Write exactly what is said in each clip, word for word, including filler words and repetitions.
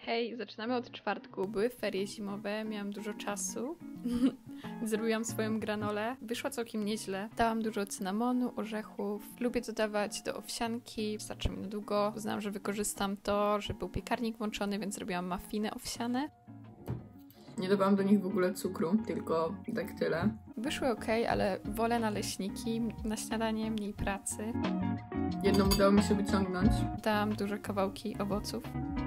Hej, zaczynamy od czwartku. Były ferie zimowe, miałam dużo czasu. Zrobiłam swoją granolę. Wyszła całkiem nieźle. Dałam dużo cynamonu, orzechów. Lubię dodawać do owsianki. Wystarczy mi na długo. Uznałam, że wykorzystam to, że był piekarnik włączony, więc zrobiłam muffiny owsiane. Nie dodałam do nich w ogóle cukru, tylko tak tyle. Wyszły ok, ale wolę naleśniki. Na śniadanie mniej pracy. Jedną udało mi się wyciągnąć. Dałam duże kawałki owoców.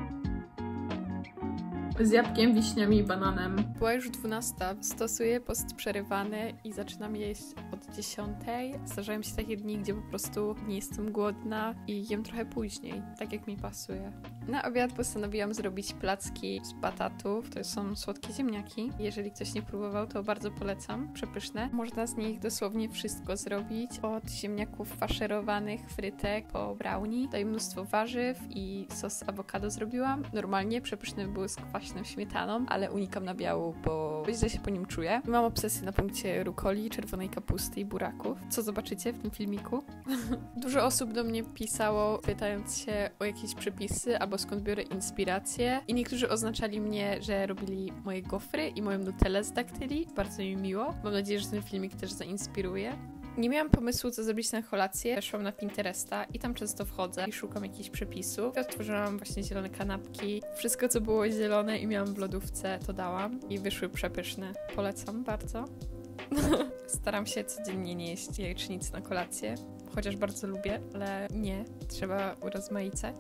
Z jabłkiem, wiśniami i bananem. Była już dwunasta, stosuję post przerywany i zaczynam jeść od dziesiątej. Zdarzają się takie dni, gdzie po prostu nie jestem głodna i jem trochę później, tak jak mi pasuje. Na obiad postanowiłam zrobić placki z batatów, to są słodkie ziemniaki. Jeżeli ktoś nie próbował, to bardzo polecam, przepyszne. Można z nich dosłownie wszystko zrobić, od ziemniaków faszerowanych, frytek po brownie. Tutaj mnóstwo warzyw i sos awokado zrobiłam. Normalnie przepyszne były z kwaśną śmietaną, ale unikam nabiału, bo źle się po nim czuję. Mam obsesję na punkcie rukoli, czerwonej kapusty i buraków, co zobaczycie w tym filmiku. Dużo osób do mnie pisało, pytając się o jakieś przepisy albo skąd biorę inspirację i niektórzy oznaczali mnie, że robili moje gofry i moją nutellę z daktyli. Bardzo mi miło. Mam nadzieję, że ten filmik też zainspiruje. Nie miałam pomysłu, co zrobić na kolację. Weszłam na Pinteresta i tam często wchodzę i szukam jakichś przepisów. Odtworzyłam właśnie zielone kanapki. Wszystko, co było zielone i miałam w lodówce, to dałam. I wyszły przepyszne. Polecam bardzo. Staram się codziennie nie jeść jajecznicy na kolację. Chociaż bardzo lubię, ale nie. Trzeba urozmaicać.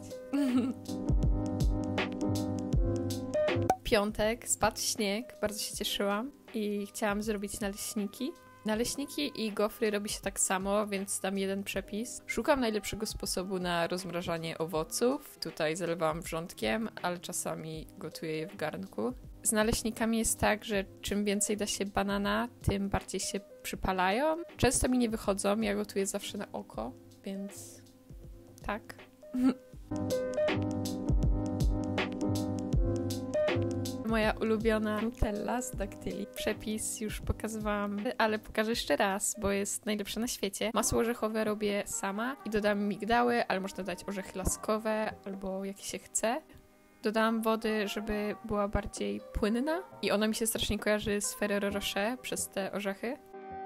Piątek, spadł śnieg. Bardzo się cieszyłam i chciałam zrobić naleśniki. Naleśniki i gofry robi się tak samo, więc dam jeden przepis. Szukam najlepszego sposobu na rozmrażanie owoców. Tutaj zalewałam wrzątkiem, ale czasami gotuję je w garnku. Z naleśnikami jest tak, że czym więcej da się banana, tym bardziej się przypalają. Często mi nie wychodzą, ja gotuję zawsze na oko, więc tak. Moja ulubiona nutella z daktyli. Przepis już pokazywałam, ale pokażę jeszcze raz, bo jest najlepsze na świecie. Masło orzechowe robię sama i dodam migdały, ale można dać orzechy laskowe albo jakie się chce. Dodałam wody, żeby była bardziej płynna i ona mi się strasznie kojarzy z Ferrero Rocher przez te orzechy.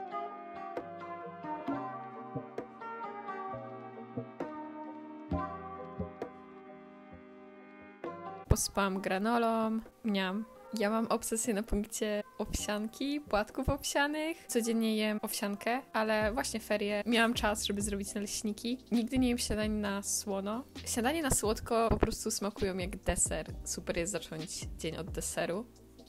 Posypałam granolą, miam. Ja mam obsesję na punkcie owsianki, płatków owsianych. Codziennie jem owsiankę, ale właśnie ferie. Miałam czas, żeby zrobić naleśniki. Nigdy nie jem śniadań na słono. Śniadanie na słodko po prostu smakują jak deser. Super jest zacząć dzień od deseru.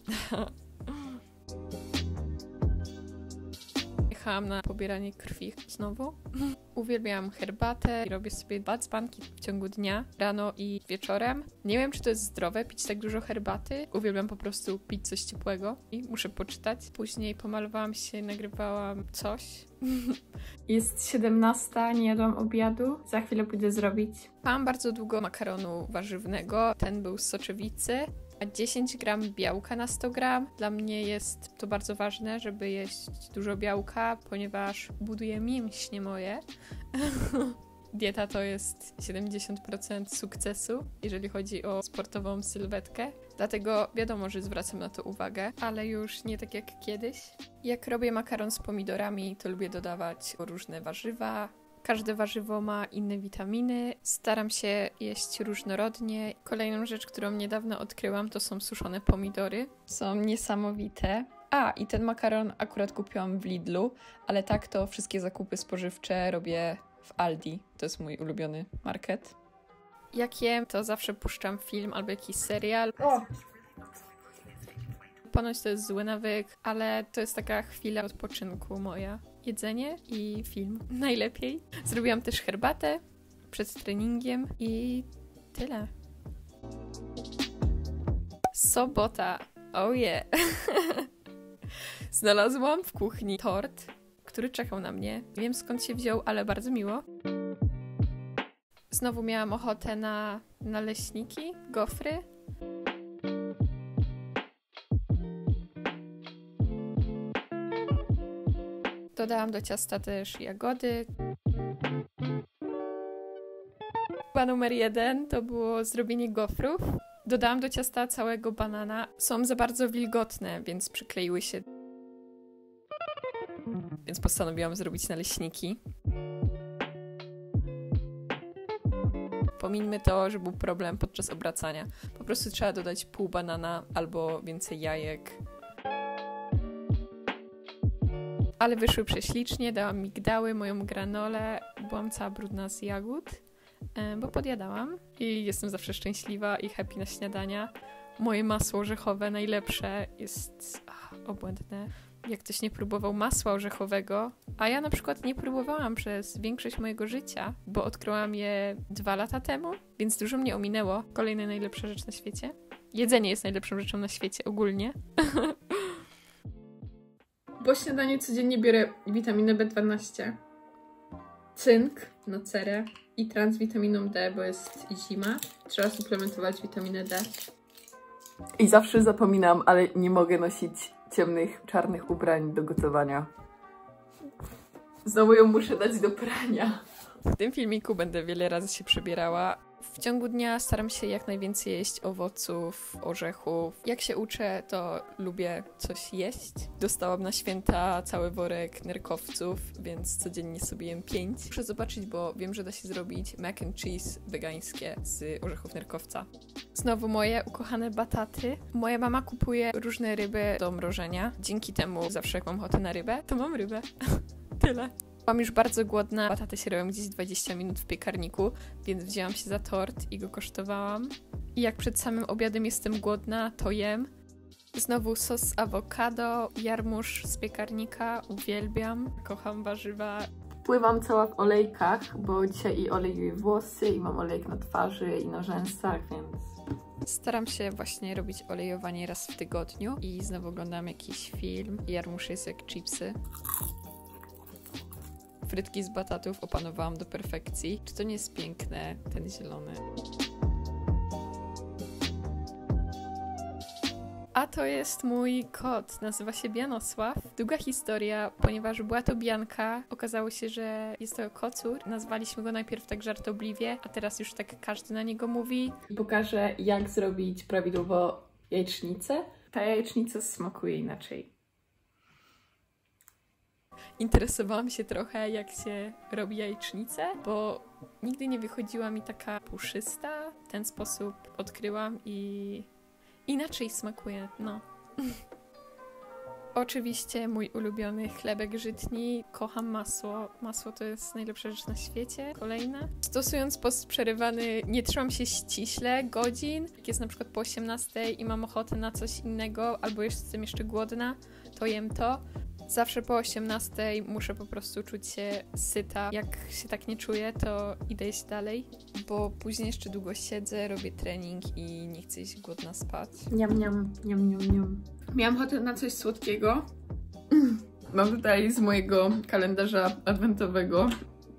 Jechałam na pobieranie krwi znowu. Uwielbiam herbatę i robię sobie dwa dzbanki w ciągu dnia, rano i wieczorem. Nie wiem, czy to jest zdrowe pić tak dużo herbaty. Uwielbiam po prostu pić coś ciepłego i muszę poczytać. Później pomalowałam się, nagrywałam coś. Jest siedemnasta, nie jadłam obiadu. Za chwilę pójdę zrobić. Mam bardzo długo makaronu warzywnego. Ten był z soczewicy. A dziesięć gram białka na sto gram. Dla mnie jest to bardzo ważne, żeby jeść dużo białka, ponieważ buduje mięśnie moje. Dieta to jest siedemdziesiąt procent sukcesu, jeżeli chodzi o sportową sylwetkę. Dlatego wiadomo, że zwracam na to uwagę, ale już nie tak jak kiedyś. Jak robię makaron z pomidorami, to lubię dodawać różne warzywa. Każde warzywo ma inne witaminy. Staram się jeść różnorodnie. Kolejną rzecz, którą niedawno odkryłam, to są suszone pomidory. Są niesamowite. A, i ten makaron akurat kupiłam w Lidlu, ale tak to wszystkie zakupy spożywcze robię w Aldi. To jest mój ulubiony market. Jak jem, to zawsze puszczam film albo jakiś serial. O! Ponoć to jest zły nawyk, ale to jest taka chwila odpoczynku moja. Jedzenie i film. Najlepiej. Zrobiłam też herbatę przed treningiem i tyle. Sobota. Oh yeah. Znalazłam w kuchni tort, który czekał na mnie. Nie wiem, skąd się wziął, ale bardzo miło. Znowu miałam ochotę na naleśniki, gofry. Dodałam do ciasta też jagody. Chyba numer jeden to było zrobienie gofrów. Dodałam do ciasta całego banana. Są za bardzo wilgotne, więc przykleiły się. Więc postanowiłam zrobić naleśniki. Pomińmy to, że był problem podczas obracania. Po prostu trzeba dodać pół banana albo więcej jajek. Ale wyszły prześlicznie, dałam migdały, moją granolę. Byłam cała brudna z jagód, bo podjadałam i jestem zawsze szczęśliwa i happy na śniadania. Moje masło orzechowe najlepsze jest ach, obłędne. Jak ktoś nie próbował masła orzechowego, a ja na przykład nie próbowałam przez większość mojego życia, bo odkryłam je dwa lata temu, więc dużo mnie ominęło. Kolejna najlepsza rzecz na świecie. Jedzenie jest najlepszą rzeczą na świecie ogólnie. Po śniadaniu codziennie biorę witaminę B dwanaście, cynk na cerę i transwitaminą D, bo jest zima. Trzeba suplementować witaminę D. I zawsze zapominam, ale nie mogę nosić ciemnych, czarnych ubrań do gotowania. Znowu ją muszę dać do prania. W tym filmiku będę wiele razy się przebierała. W ciągu dnia staram się jak najwięcej jeść owoców, orzechów. Jak się uczę, to lubię coś jeść. Dostałam na święta cały worek nerkowców, więc codziennie sobie jem pięć. Muszę zobaczyć, bo wiem, że da się zrobić mac and cheese wegańskie z orzechów nerkowca. Znowu moje ukochane bataty. Moja mama kupuje różne ryby do mrożenia. Dzięki temu zawsze jak mam ochotę na rybę, to mam rybę. Tyle. Byłam już bardzo głodna. Bataty się robią gdzieś dwadzieścia minut w piekarniku, więc wzięłam się za tort i go kosztowałam. I jak przed samym obiadem jestem głodna, to jem. Znowu sos z awokado, jarmuż z piekarnika. Uwielbiam. Kocham warzywa. Pływam cała w olejkach, bo dzisiaj i olejuję włosy, i mam olejek na twarzy, i na rzęsach, więc... Staram się właśnie robić olejowanie raz w tygodniu i znowu oglądam jakiś film. Jarmuż jest jak chipsy. Frytki z batatów opanowałam do perfekcji. Czy to nie jest piękne, ten zielony? A to jest mój kot, nazywa się Bianosław. Długa historia, ponieważ była to Bianka. Okazało się, że jest to kocur. Nazwaliśmy go najpierw tak żartobliwie, a teraz już tak każdy na niego mówi. Pokażę, jak zrobić prawidłowo jajecznicę. Ta jajecznica smakuje inaczej. Interesowałam się trochę, jak się robi jajecznicę, bo nigdy nie wychodziła mi taka puszysta. W ten sposób odkryłam i inaczej smakuje, no. Oczywiście mój ulubiony chlebek żytni. Kocham masło. Masło to jest najlepsza rzecz na świecie. Kolejne. Stosując post przerywany, nie trzymam się ściśle godzin. Jak jest na przykład po osiemnastej i mam ochotę na coś innego, albo jestem jeszcze głodna, to jem to. Zawsze po osiemnastej muszę po prostu czuć się syta. Jak się tak nie czuję, to idę iść dalej, bo później jeszcze długo siedzę, robię trening i nie chcę iść głodna spać. Niam, niam, niam, niam, niam. Miałam ochotę na coś słodkiego. Mam tutaj z mojego kalendarza adwentowego.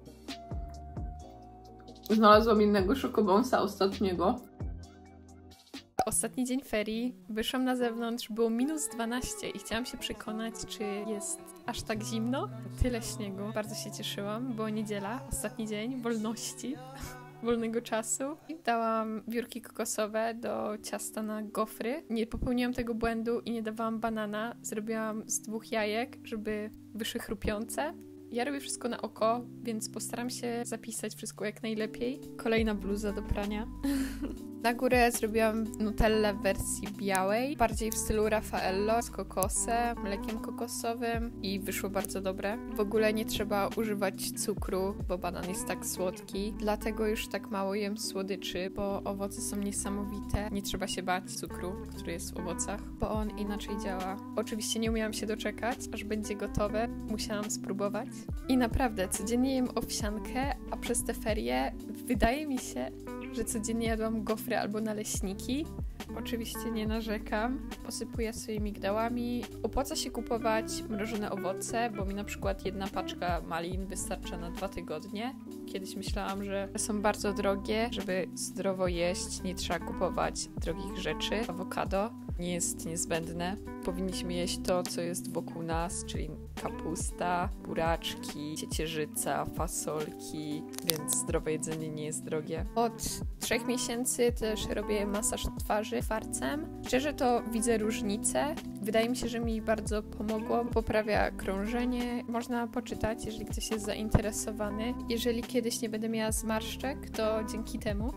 Znalazłam innego szokobonsa ostatniego. Ostatni dzień ferii, wyszłam na zewnątrz, było minus dwanaście i chciałam się przekonać, czy jest aż tak zimno. Tyle śniegu, bardzo się cieszyłam, była niedziela, ostatni dzień wolności, wolnego czasu. I dałam wiórki kokosowe do ciasta na gofry. Nie popełniłam tego błędu i nie dawałam banana, zrobiłam z dwóch jajek, żeby wyszły chrupiące. Ja robię wszystko na oko, więc postaram się zapisać wszystko jak najlepiej. Kolejna bluza do prania. Na górę zrobiłam nutellę w wersji białej, bardziej w stylu Raffaello, z kokosem, mlekiem kokosowym i wyszło bardzo dobre. W ogóle nie trzeba używać cukru, bo banan jest tak słodki, dlatego już tak mało jem słodyczy, bo owoce są niesamowite. Nie trzeba się bać cukru, który jest w owocach, bo on inaczej działa. Oczywiście nie umiałam się doczekać, aż będzie gotowe. Musiałam spróbować. I naprawdę, codziennie jem owsiankę, a przez te ferie wydaje mi się, że codziennie jadłam gofry albo naleśniki. Oczywiście nie narzekam. Posypuję sobie migdałami. Opłaca się kupować mrożone owoce, bo mi na przykład jedna paczka malin wystarcza na dwa tygodnie. Kiedyś myślałam, że są bardzo drogie. Żeby zdrowo jeść, nie trzeba kupować drogich rzeczy. Awokado nie jest niezbędne. Powinniśmy jeść to, co jest wokół nas, czyli kapusta, buraczki, ciecierzyca, fasolki, więc zdrowe jedzenie nie jest drogie. Od trzech miesięcy też robię masaż twarzy kwarcem. Szczerze to widzę różnicę. Wydaje mi się, że mi bardzo pomogło. Poprawia krążenie. Można poczytać, jeżeli ktoś jest zainteresowany. Jeżeli kiedyś nie będę miała zmarszczek, to dzięki temu.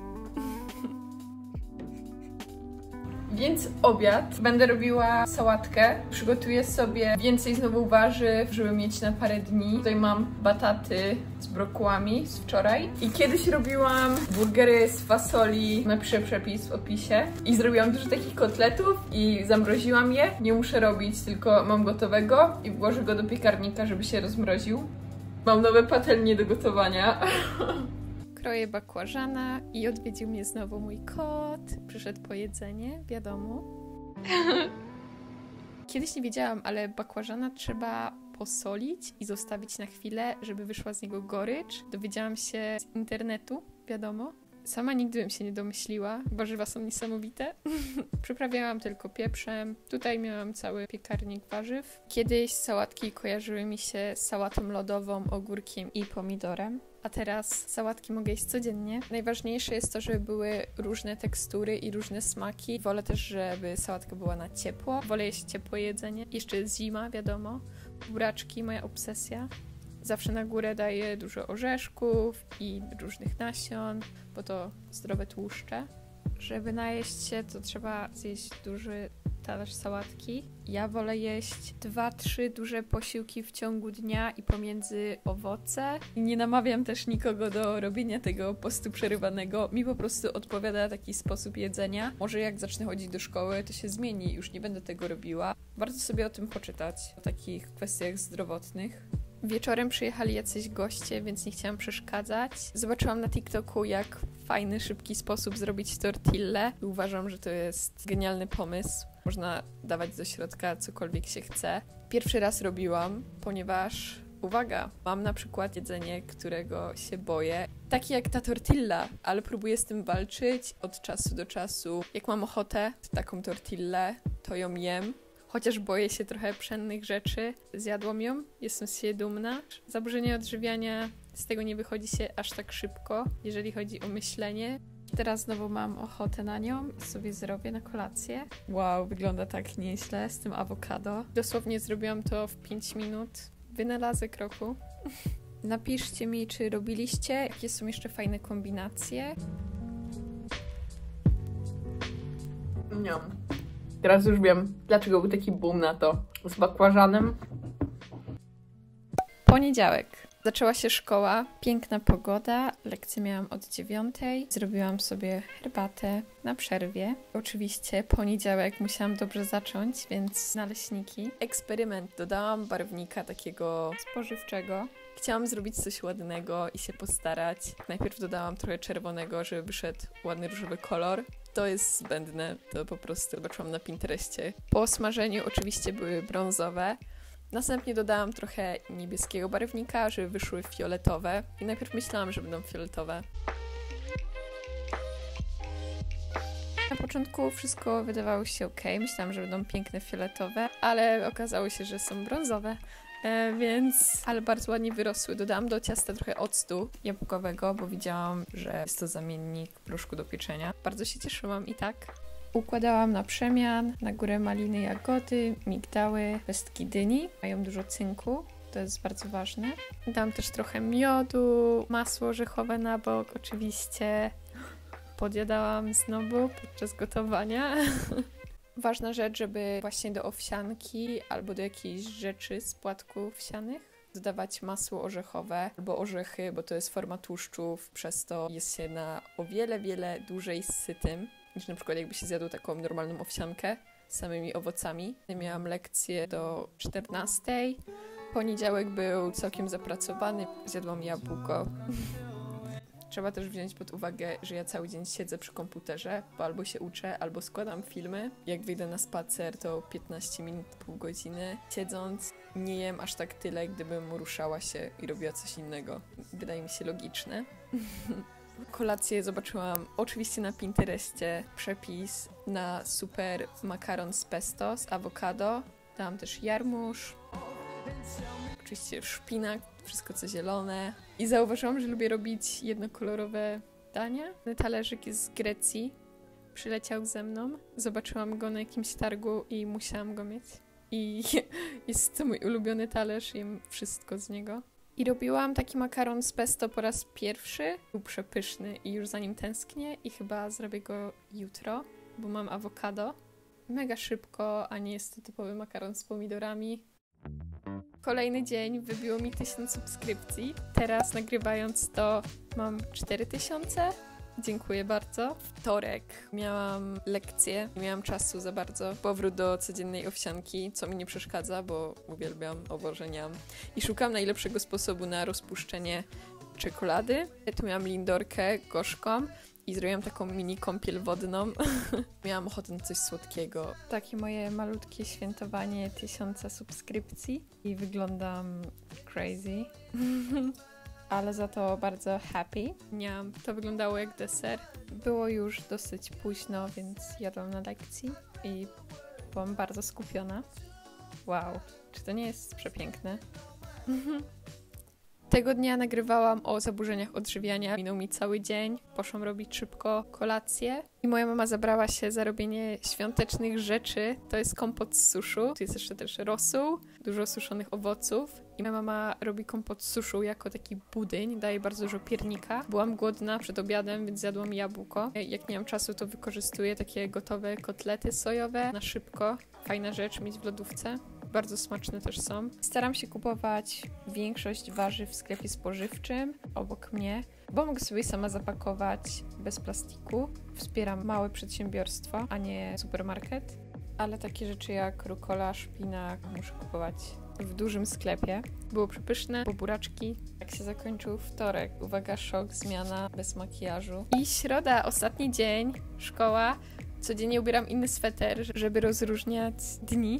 Więc obiad. Będę robiła sałatkę. Przygotuję sobie więcej znowu warzyw, żeby mieć na parę dni. Tutaj mam bataty z brokułami z wczoraj. I kiedyś robiłam burgery z fasoli. Napiszę przepis w opisie. I zrobiłam dużo takich kotletów i zamroziłam je. Nie muszę robić, tylko mam gotowego i włożę go do piekarnika, żeby się rozmroził. Mam nowe patelnie do gotowania. Kroję bakłażana i odwiedził mnie znowu mój kot. Przyszedł po jedzenie, wiadomo. Kiedyś nie wiedziałam, ale bakłażana trzeba posolić i zostawić na chwilę, żeby wyszła z niego gorycz. Dowiedziałam się z internetu, wiadomo. Sama nigdy bym się nie domyśliła. Warzywa są niesamowite. Przyprawiałam tylko pieprzem. Tutaj miałam cały piekarnik warzyw. Kiedyś sałatki kojarzyły mi się z sałatą lodową, ogórkiem i pomidorem. A teraz sałatki mogę jeść codziennie. Najważniejsze jest to, żeby były różne tekstury i różne smaki. Wolę też, żeby sałatka była na ciepło. Wolę jeść ciepłe jedzenie. Jeszcze jest zima, wiadomo. Buraczki, moja obsesja. Zawsze na górę daję dużo orzeszków i różnych nasion, bo to zdrowe tłuszcze. Żeby najeść się, to trzeba zjeść duży talerz sałatki. Ja wolę jeść dwa, trzy duże posiłki w ciągu dnia i pomiędzy owoce. I nie namawiam też nikogo do robienia tego postu przerywanego. Mi po prostu odpowiada taki sposób jedzenia. Może jak zacznę chodzić do szkoły, to się zmieni. Już nie będę tego robiła. Warto sobie o tym poczytać, o takich kwestiach zdrowotnych. Wieczorem przyjechali jacyś goście, więc nie chciałam przeszkadzać. Zobaczyłam na TikToku, jak fajny, szybki sposób zrobić tortillę. I uważam, że to jest genialny pomysł. Można dawać do środka cokolwiek się chce. Pierwszy raz robiłam, ponieważ, uwaga, mam na przykład jedzenie, którego się boję. Takie jak ta tortilla, ale próbuję z tym walczyć od czasu do czasu. Jak mam ochotę, taką tortillę, to ją jem. Chociaż boję się trochę pszennych rzeczy, zjadłam ją, jestem z siebie dumna. Zaburzenie odżywiania, z tego nie wychodzi się aż tak szybko, jeżeli chodzi o myślenie. Teraz znowu mam ochotę na nią i sobie zrobię na kolację. Wow, wygląda tak nieźle z tym awokado. Dosłownie zrobiłam to w pięć minut. Wynalazek roku. Napiszcie mi, czy robiliście, jakie są jeszcze fajne kombinacje. Niam. Teraz już wiem, dlaczego był taki boom na to z bakłażanem. Poniedziałek. Zaczęła się szkoła, piękna pogoda, lekcje miałam od dziewiątej. Zrobiłam sobie herbatę na przerwie. Oczywiście poniedziałek musiałam dobrze zacząć, więc naleśniki. Eksperyment. Dodałam barwnika takiego spożywczego. Chciałam zrobić coś ładnego i się postarać. Najpierw dodałam trochę czerwonego, żeby wyszedł ładny różowy kolor. To jest zbędne, to po prostu zobaczyłam na Pinterestie. Po smażeniu oczywiście były brązowe. Następnie dodałam trochę niebieskiego barwnika, żeby wyszły fioletowe. I najpierw myślałam, że będą fioletowe. Na początku wszystko wydawało się ok. Myślałam, że będą piękne fioletowe, ale okazało się, że są brązowe. E, więc, ale bardzo ładnie wyrosły. Dodałam do ciasta trochę octu jabłkowego, bo widziałam, że jest to zamiennik proszku do pieczenia. Bardzo się cieszyłam i tak. Układałam na przemian, na górę maliny, jagody, migdały, pestki dyni. Mają dużo cynku, to jest bardzo ważne. Dałam też trochę miodu, masło orzechowe na bok, oczywiście. Podjadałam znowu podczas gotowania. Ważna rzecz, żeby właśnie do owsianki albo do jakiejś rzeczy z płatków wsianych dodawać masło orzechowe albo orzechy, bo to jest forma tłuszczów, przez to jest się na o wiele, wiele dłużej sytym, niż na przykład jakby się zjadło taką normalną owsiankę z samymi owocami. Miałam lekcję do czternastej. Poniedziałek był całkiem zapracowany. Zjadłam jabłko. Trzeba też wziąć pod uwagę, że ja cały dzień siedzę przy komputerze, bo albo się uczę, albo składam filmy. Jak wyjdę na spacer, to piętnaście minut, pół godziny. Siedząc, nie jem aż tak tyle, gdybym ruszała się i robiła coś innego. Wydaje mi się logiczne. Kolację zobaczyłam oczywiście na Pinterestie. Przepis na super makaron z pesto, z awokado. Dałam też jarmuż. Oczywiście szpinak, wszystko co zielone. I zauważyłam, że lubię robić jednokolorowe dania. Talerzyk jest z Grecji. Przyleciał ze mną. Zobaczyłam go na jakimś targu i musiałam go mieć. I jest to mój ulubiony talerz, jem wszystko z niego. I robiłam taki makaron z pesto po raz pierwszy. Był przepyszny i już za nim tęsknię i chyba zrobię go jutro, bo mam awokado. Mega szybko, a nie jest to typowy makaron z pomidorami. Kolejny dzień, wybiło mi tysiąc subskrypcji. Teraz nagrywając to mam cztery tysiące. Dziękuję bardzo. Wtorek miałam lekcję, nie miałam czasu za bardzo. Powrót do codziennej owsianki, co mi nie przeszkadza, bo uwielbiam, obożeniam. I szukam najlepszego sposobu na rozpuszczenie czekolady. Tu miałam lindorkę gorzką i zrobiłam taką mini kąpiel wodną. Miałam ochotę na coś słodkiego. Takie moje malutkie świętowanie tysiąca subskrypcji i wyglądam crazy. Ale za to bardzo happy. Miałam, to wyglądało jak deser. Było już dosyć późno, więc jadłam na lekcji i byłam bardzo skupiona. Wow, czy to nie jest przepiękne? Tego dnia nagrywałam o zaburzeniach odżywiania. Minął mi cały dzień. Poszłam robić szybko kolację. I moja mama zabrała się za robienie świątecznych rzeczy. To jest kompot z suszu. Tu jest jeszcze też rosół, dużo suszonych owoców. I moja mama robi kompot z suszu jako taki budyń. Daje bardzo dużo piernika. Byłam głodna przed obiadem, więc zjadłam jabłko. Jak nie mam czasu, to wykorzystuję takie gotowe kotlety sojowe na szybko. Fajna rzecz mieć w lodówce. Bardzo smaczne też są. Staram się kupować większość warzyw w sklepie spożywczym obok mnie, bo mogę sobie sama zapakować bez plastiku. Wspieram małe przedsiębiorstwo, a nie supermarket. Ale takie rzeczy jak rukola, szpinak muszę kupować w dużym sklepie. Było przepyszne, bo buraczki. Jak się zakończył wtorek, uwaga, szok, zmiana bez makijażu. I środa, ostatni dzień, szkoła. Codziennie ubieram inny sweter, żeby rozróżniać dni.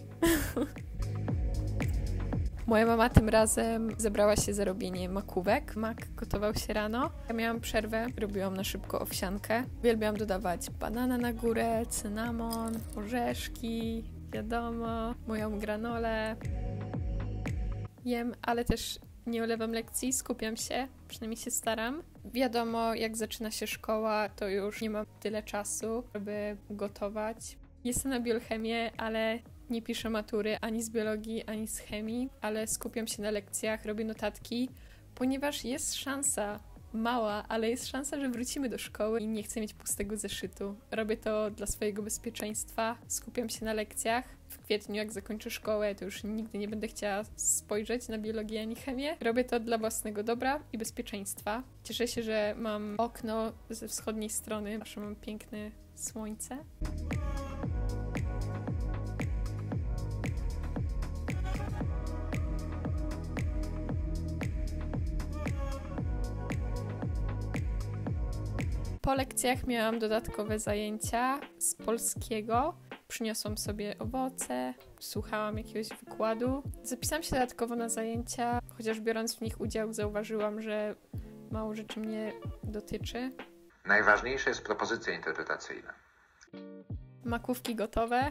Moja mama tym razem zebrała się za robienie makówek. Mak gotował się rano. Ja miałam przerwę, robiłam na szybko owsiankę. Uwielbiam dodawać banana na górę, cynamon, orzeszki, wiadomo, moją granolę. Jem, ale też nie olewam lekcji, skupiam się, przynajmniej się staram. Wiadomo, jak zaczyna się szkoła, to już nie mam tyle czasu, żeby gotować. Jestem na biochemię, ale nie piszę matury ani z biologii, ani z chemii, ale skupiam się na lekcjach, robię notatki, ponieważ jest szansa, mała, ale jest szansa, że wrócimy do szkoły i nie chcę mieć pustego zeszytu. Robię to dla swojego bezpieczeństwa, skupiam się na lekcjach. W kwietniu, jak zakończę szkołę, to już nigdy nie będę chciała spojrzeć na biologię ani chemię. Robię to dla własnego dobra i bezpieczeństwa. Cieszę się, że mam okno ze wschodniej strony, zawsze mam piękne słońce. Po lekcjach miałam dodatkowe zajęcia z polskiego. Przyniosłam sobie owoce, słuchałam jakiegoś wykładu. Zapisałam się dodatkowo na zajęcia, chociaż biorąc w nich udział zauważyłam, że mało rzeczy mnie dotyczy. Najważniejsza jest propozycja interpretacyjna. Makówki gotowe.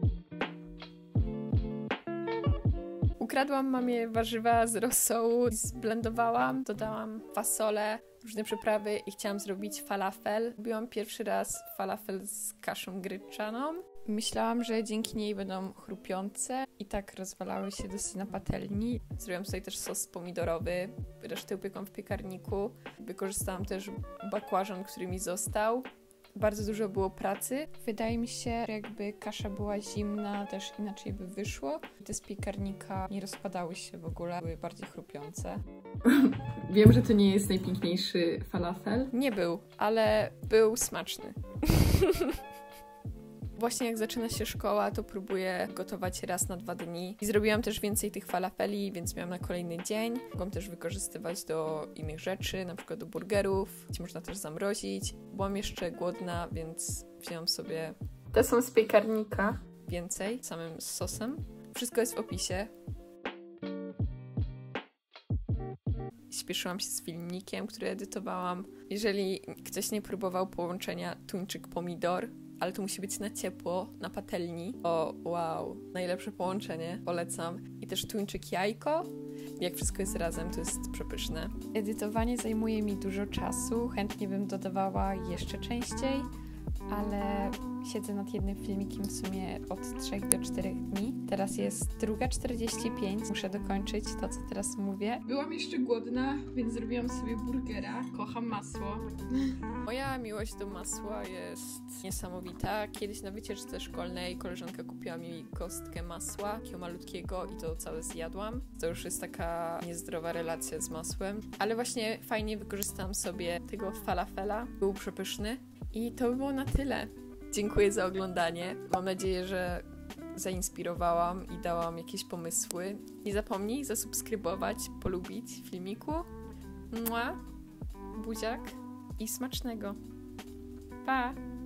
Ukradłam mamie warzywa z rosołu, zblendowałam, dodałam fasolę, różne przyprawy i chciałam zrobić falafel. Robiłam pierwszy raz falafel z kaszą gryczaną. Myślałam, że dzięki niej będą chrupiące i tak rozwalały się dosyć na patelni. Zrobiłam tutaj też sos pomidorowy, resztę upiekłam w piekarniku. Wykorzystałam też bakłażan, który mi został. Bardzo dużo było pracy. Wydaje mi się, że jakby kasza była zimna, też inaczej by wyszło. Te z piekarnika nie rozpadały się w ogóle, były bardziej chrupiące. Wiem, że to nie jest najpiękniejszy falafel. Nie był, ale był smaczny. Właśnie jak zaczyna się szkoła, to próbuję gotować raz na dwa dni. I zrobiłam też więcej tych falafeli, więc miałam na kolejny dzień. Mogłam też wykorzystywać do innych rzeczy, na przykład do burgerów. Można też zamrozić. Byłam jeszcze głodna, więc wzięłam sobie... Te są z piekarnika. Więcej, samym sosem. Wszystko jest w opisie. Śpieszyłam się z filmikiem, który edytowałam. Jeżeli ktoś nie próbował połączenia tuńczyk-pomidor, ale to musi być na ciepło, na patelni. O, wow, najlepsze połączenie, polecam. I też tuńczyk jajko. Jak wszystko jest razem, to jest przepyszne. Edytowanie zajmuje mi dużo czasu, chętnie bym dodawała jeszcze częściej, ale siedzę nad jednym filmikiem w sumie od trzech do czterech dni. Teraz jest druga czterdzieści pięć, muszę dokończyć to, co teraz mówię. Byłam jeszcze głodna, więc zrobiłam sobie burgera. Kocham masło. Moja miłość do masła jest niesamowita. Kiedyś na wycieczce szkolnej koleżanka kupiła mi kostkę masła, takiego malutkiego, i to całe zjadłam. To już jest taka niezdrowa relacja z masłem, ale właśnie fajnie wykorzystałam sobie tego falafela. Był przepyszny. I to by było na tyle. Dziękuję za oglądanie. Mam nadzieję, że zainspirowałam i dałam jakieś pomysły. Nie zapomnij zasubskrybować, polubić filmiku. Mua, buziak i smacznego. Pa!